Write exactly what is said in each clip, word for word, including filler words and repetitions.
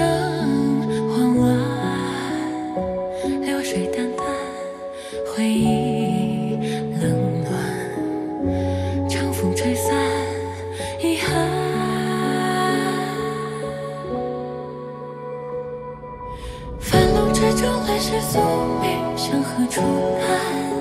慌乱，流水淡淡，回忆冷暖，长风吹散遗憾。繁露之中，来时宿命向何处谈？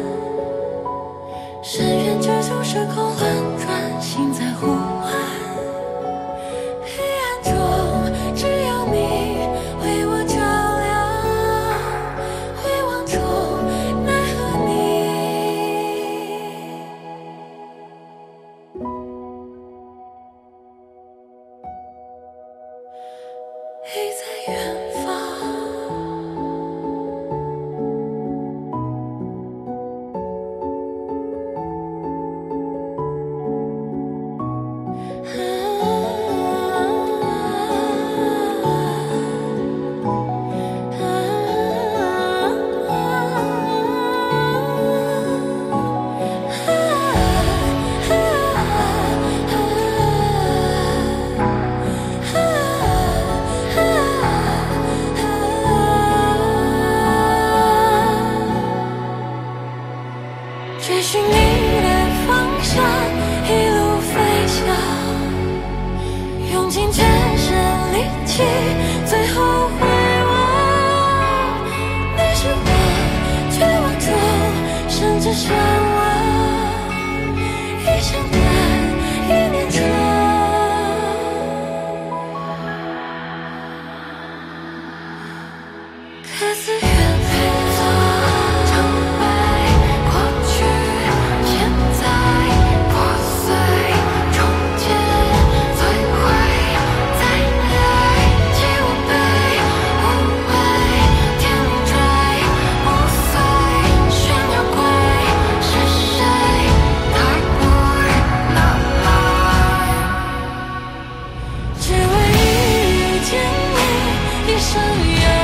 深渊之中，时空轮转，心在呼唤。黑暗中，只有你为我照亮，回望中奈何你已在远方。追寻你的方向，一路飞翔，用尽全身力气，最后回望。你是我绝望中甚至向往，一想淡，一念长，各自远方。一生有